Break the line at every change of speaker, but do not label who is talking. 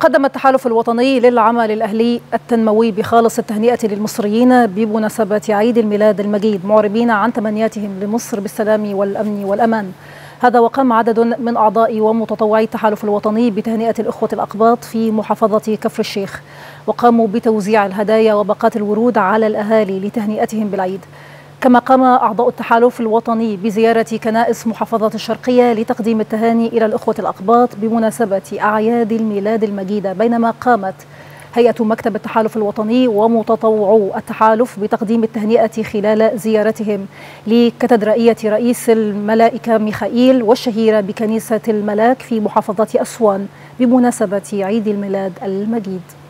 قدم التحالف الوطني للعمل الأهلي التنموي بخالص التهنئة للمصريين بمناسبة عيد الميلاد المجيد، معربين عن تمنياتهم لمصر بالسلام والأمن والأمان. هذا وقام عدد من أعضاء ومتطوعي التحالف الوطني بتهنئة الإخوة الأقباط في محافظة كفر الشيخ، وقاموا بتوزيع الهدايا وباقات الورود على الأهالي لتهنئتهم بالعيد. كما قام أعضاء التحالف الوطني بزيارة كنائس محافظة الشرقية لتقديم التهاني إلى الأخوة الأقباط بمناسبة أعياد الميلاد المجيدة، بينما قامت هيئة مكتب التحالف الوطني ومتطوعو التحالف بتقديم التهنئة خلال زيارتهم لكاتدرائية رئيس الملائكة ميخائيل والشهيرة بكنيسة الملاك في محافظة أسوان بمناسبة عيد الميلاد المجيد.